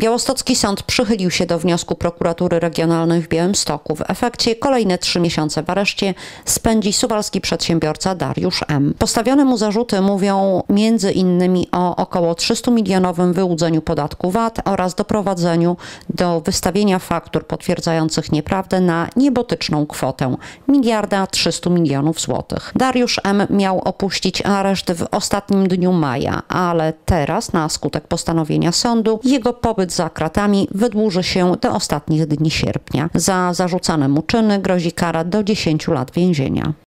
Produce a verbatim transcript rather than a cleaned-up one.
Białostocki sąd przychylił się do wniosku prokuratury regionalnej w Białymstoku. W efekcie kolejne trzy miesiące w areszcie spędzi suwalski przedsiębiorca Dariusz M. Postawione mu zarzuty mówią między innymi o około trzystu-milionowym wyłudzeniu podatku V A T oraz doprowadzeniu do wystawienia faktur potwierdzających nieprawdę na niebotyczną kwotę miliarda trzystu milionów złotych. Dariusz M. miał opuścić areszt w ostatnim dniu maja, ale teraz na skutek postanowienia sądu jego pobyt za kratami wydłuży się do ostatnich dni sierpnia. Za zarzucane mu czyny grozi kara do dziesięciu lat więzienia.